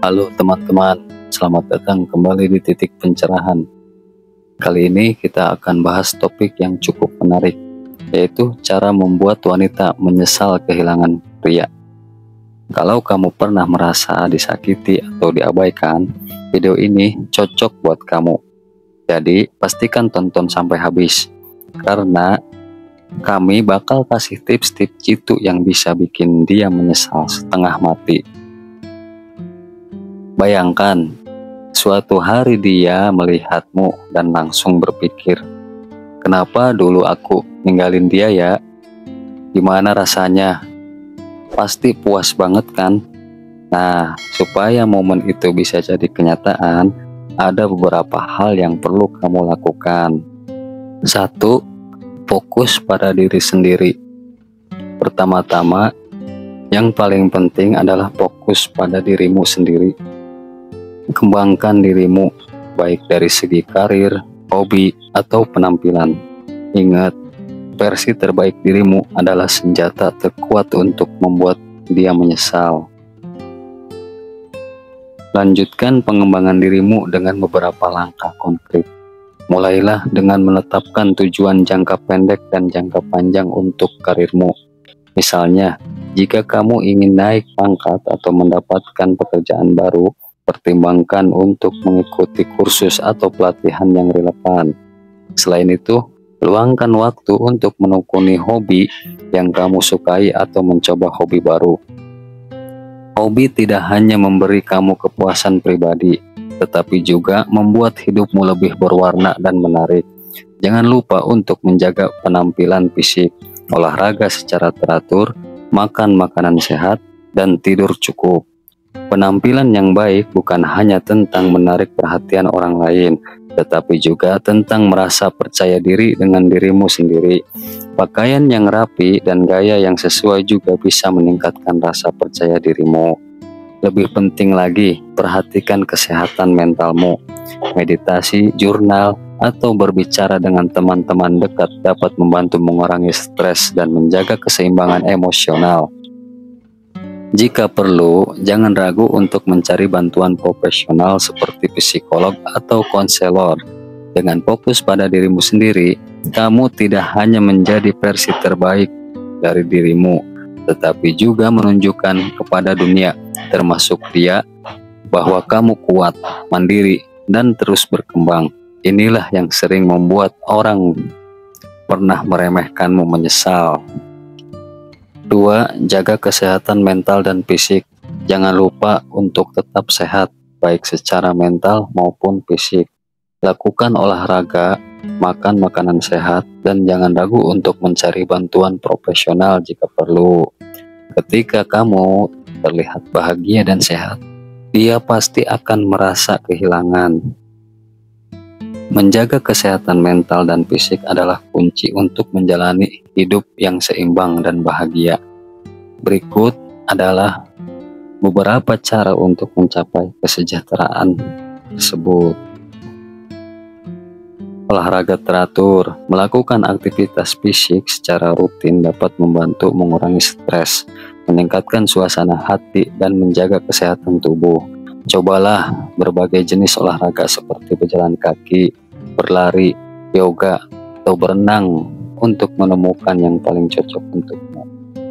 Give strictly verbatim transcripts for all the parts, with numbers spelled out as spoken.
Halo teman-teman, selamat datang kembali di Titik Pencerahan. Kali ini kita akan bahas topik yang cukup menarik, yaitu cara membuat wanita menyesal kehilangan pria. Kalau kamu pernah merasa disakiti atau diabaikan, video ini cocok buat kamu. Jadi pastikan tonton sampai habis, karena kami bakal kasih tips-tips jitu yang bisa bikin dia menyesal setengah mati. Bayangkan, suatu hari dia melihatmu dan langsung berpikir, kenapa dulu aku ninggalin dia ya? Gimana rasanya? Pasti puas banget kan? Nah, supaya momen itu bisa jadi kenyataan, ada beberapa hal yang perlu kamu lakukan. Satu, fokus pada diri sendiri. Pertama-tama, yang paling penting adalah fokus pada dirimu sendiri. Kembangkan dirimu, baik dari segi karir, hobi, atau penampilan. Ingat, versi terbaik dirimu adalah senjata terkuat untuk membuat dia menyesal. Lanjutkan pengembangan dirimu dengan beberapa langkah konkret. Mulailah dengan menetapkan tujuan jangka pendek dan jangka panjang untuk karirmu. Misalnya, jika kamu ingin naik pangkat atau mendapatkan pekerjaan baru, pertimbangkan untuk mengikuti kursus atau pelatihan yang relevan. Selain itu, luangkan waktu untuk menekuni hobi yang kamu sukai atau mencoba hobi baru. Hobi tidak hanya memberi kamu kepuasan pribadi, tetapi juga membuat hidupmu lebih berwarna dan menarik. Jangan lupa untuk menjaga penampilan fisik, olahraga secara teratur, makan makanan sehat, dan tidur cukup. Penampilan yang baik bukan hanya tentang menarik perhatian orang lain, tetapi juga tentang merasa percaya diri dengan dirimu sendiri. Pakaian yang rapi dan gaya yang sesuai juga bisa meningkatkan rasa percaya dirimu. Lebih penting lagi, perhatikan kesehatan mentalmu. Meditasi, jurnal, atau berbicara dengan teman-teman dekat dapat membantu mengurangi stres dan menjaga keseimbangan emosional. Jika perlu, jangan ragu untuk mencari bantuan profesional seperti psikolog atau konselor. Dengan fokus pada dirimu sendiri, kamu tidak hanya menjadi versi terbaik dari dirimu, tetapi juga menunjukkan kepada dunia, termasuk dia, bahwa kamu kuat, mandiri, dan terus berkembang. Inilah yang sering membuat orang pernah meremehkanmu menyesal. Dua, jaga kesehatan mental dan fisik. Jangan lupa untuk tetap sehat, baik secara mental maupun fisik. Lakukan olahraga, makan makanan sehat, dan jangan ragu untuk mencari bantuan profesional jika perlu. Ketika kamu terlihat bahagia dan sehat, dia pasti akan merasa kehilangan. Menjaga kesehatan mental dan fisik adalah kunci untuk menjalani hidup yang seimbang dan bahagia. Berikut adalah beberapa cara untuk mencapai kesejahteraan tersebut. Olahraga teratur. Melakukan aktivitas fisik secara rutin dapat membantu mengurangi stres, meningkatkan suasana hati, dan menjaga kesehatan tubuh. Cobalah berbagai jenis olahraga seperti berjalan kaki, berlari, yoga, atau berenang untuk menemukan yang paling cocok untukmu.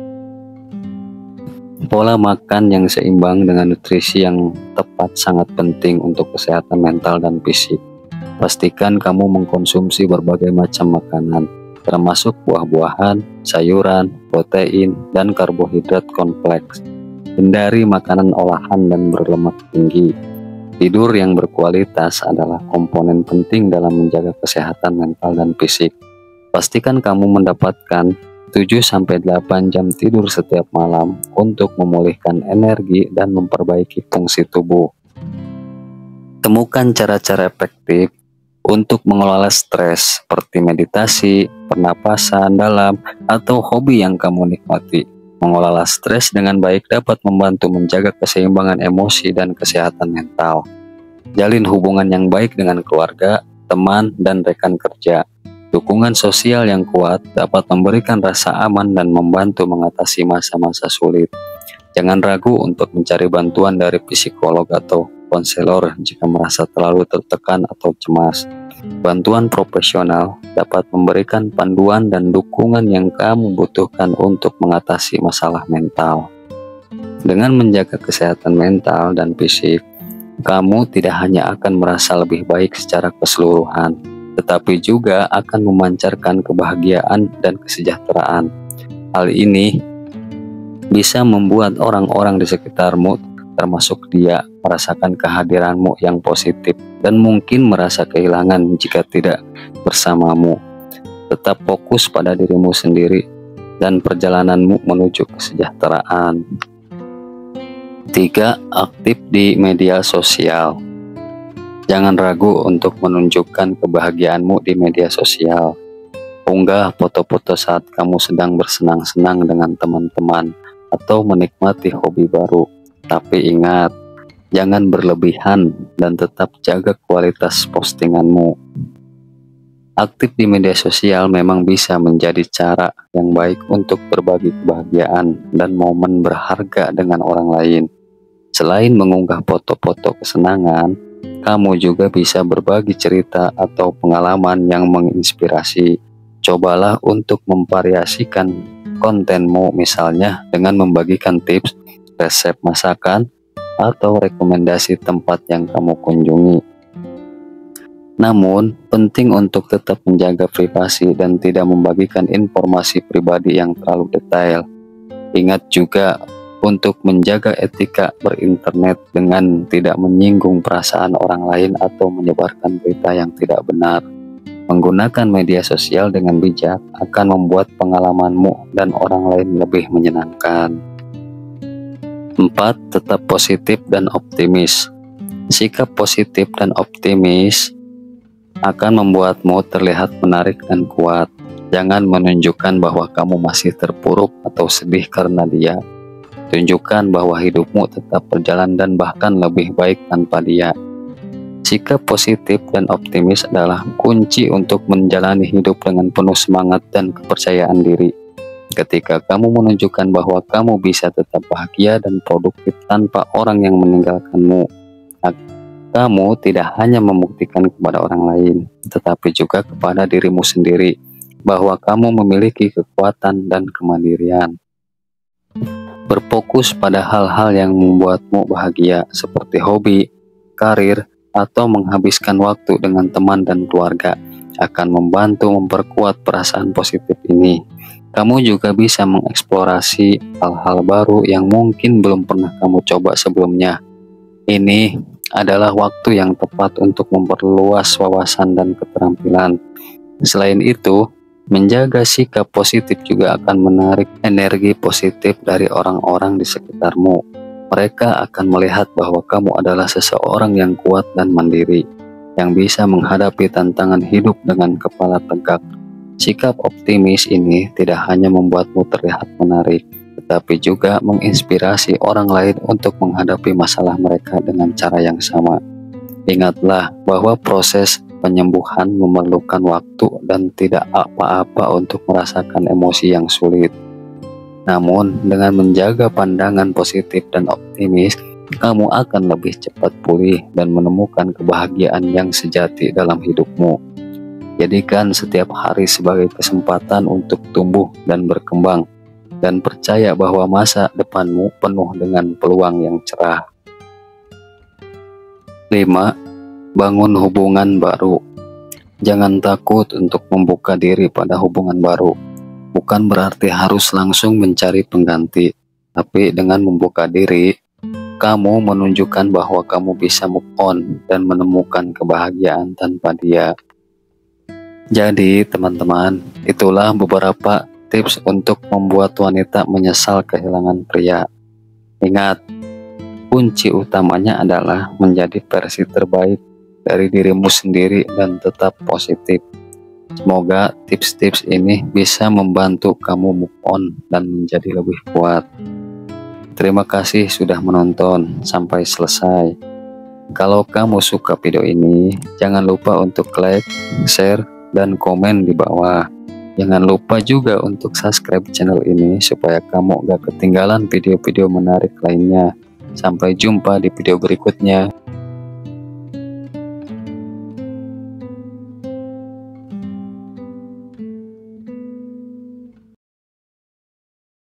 Pola makan yang seimbang dengan nutrisi yang tepat sangat penting untuk kesehatan mental dan fisik. Pastikan kamu mengkonsumsi berbagai macam makanan, termasuk buah-buahan, sayuran, protein, dan karbohidrat kompleks. Hindari makanan olahan dan berlemak tinggi. Tidur yang berkualitas adalah komponen penting dalam menjaga kesehatan mental dan fisik. Pastikan kamu mendapatkan tujuh sampai delapan jam tidur setiap malam untuk memulihkan energi dan memperbaiki fungsi tubuh. Temukan cara-cara efektif untuk mengelola stres seperti meditasi, pernapasan dalam, atau hobi yang kamu nikmati. Mengelola stres dengan baik dapat membantu menjaga keseimbangan emosi dan kesehatan mental. Jalin hubungan yang baik dengan keluarga, teman, dan rekan kerja. Dukungan sosial yang kuat dapat memberikan rasa aman dan membantu mengatasi masa-masa sulit. Jangan ragu untuk mencari bantuan dari psikolog atau konselor jika merasa terlalu tertekan atau cemas. Bantuan profesional dapat memberikan panduan dan dukungan yang kamu butuhkan untuk mengatasi masalah mental. Dengan menjaga kesehatan mental dan fisik, kamu tidak hanya akan merasa lebih baik secara keseluruhan, tetapi juga akan memancarkan kebahagiaan dan kesejahteraan. Hal ini bisa membuat orang-orang di sekitarmu, termasuk dia, merasakan kehadiranmu yang positif dan mungkin merasa kehilangan jika tidak bersamamu. Tetap fokus pada dirimu sendiri dan perjalananmu menuju kesejahteraan. Tiga. Aktif di media sosial. Jangan ragu untuk menunjukkan kebahagiaanmu di media sosial. Unggah foto-foto saat kamu sedang bersenang-senang dengan teman-teman atau menikmati hobi baru. Tapi ingat, jangan berlebihan dan tetap jaga kualitas postinganmu. Aktif di media sosial memang bisa menjadi cara yang baik untuk berbagi kebahagiaan dan momen berharga dengan orang lain. Selain mengunggah foto-foto kesenangan, kamu juga bisa berbagi cerita atau pengalaman yang menginspirasi. Cobalah untuk memvariasikan kontenmu, misalnya dengan membagikan tips, resep masakan, atau rekomendasi tempat yang kamu kunjungi. Namun, penting untuk tetap menjaga privasi dan tidak membagikan informasi pribadi yang terlalu detail. Ingat juga untuk menjaga etika berinternet dengan tidak menyinggung perasaan orang lain atau menyebarkan berita yang tidak benar. Menggunakan media sosial dengan bijak akan membuat pengalamanmu dan orang lain lebih menyenangkan. Empat. Tetap positif dan optimis. Sikap positif dan optimis akan membuatmu terlihat menarik dan kuat. Jangan menunjukkan bahwa kamu masih terpuruk atau sedih karena dia. Tunjukkan bahwa hidupmu tetap berjalan dan bahkan lebih baik tanpa dia. Sikap positif dan optimis adalah kunci untuk menjalani hidup dengan penuh semangat dan kepercayaan diri. Ketika kamu menunjukkan bahwa kamu bisa tetap bahagia dan produktif tanpa orang yang meninggalkanmu, kamu tidak hanya membuktikan kepada orang lain, tetapi juga kepada dirimu sendiri bahwa kamu memiliki kekuatan dan kemandirian. Berfokus pada hal-hal yang membuatmu bahagia seperti hobi, karir, atau menghabiskan waktu dengan teman dan keluarga akan membantu memperkuat perasaan positif ini. Kamu juga bisa mengeksplorasi hal-hal baru yang mungkin belum pernah kamu coba sebelumnya. Ini adalah waktu yang tepat untuk memperluas wawasan dan keterampilan. Selain itu, menjaga sikap positif juga akan menarik energi positif dari orang-orang di sekitarmu. Mereka akan melihat bahwa kamu adalah seseorang yang kuat dan mandiri, yang bisa menghadapi tantangan hidup dengan kepala tegak. Sikap optimis ini tidak hanya membuatmu terlihat menarik, tetapi juga menginspirasi orang lain untuk menghadapi masalah mereka dengan cara yang sama. Ingatlah bahwa proses penyembuhan memerlukan waktu dan tidak apa-apa untuk merasakan emosi yang sulit. Namun, dengan menjaga pandangan positif dan optimis, kamu akan lebih cepat pulih dan menemukan kebahagiaan yang sejati dalam hidupmu. Jadikan setiap hari sebagai kesempatan untuk tumbuh dan berkembang, dan percaya bahwa masa depanmu penuh dengan peluang yang cerah. Lima. Bangun hubungan baru. Jangan takut untuk membuka diri pada hubungan baru. Bukan berarti harus langsung mencari pengganti, tapi dengan membuka diri, kamu menunjukkan bahwa kamu bisa move on dan menemukan kebahagiaan tanpa dia. Jadi teman-teman, itulah beberapa tips untuk membuat wanita menyesal kehilangan pria. Ingat, kunci utamanya adalah menjadi versi terbaik dari dirimu sendiri dan tetap positif. Semoga tips-tips ini bisa membantu kamu move on dan menjadi lebih kuat. Terima kasih sudah menonton sampai selesai. Kalau kamu suka video ini, jangan lupa untuk like, share, dan komen di bawah. Jangan lupa juga untuk subscribe channel ini supaya kamu gak ketinggalan video-video menarik lainnya. Sampai jumpa di video berikutnya.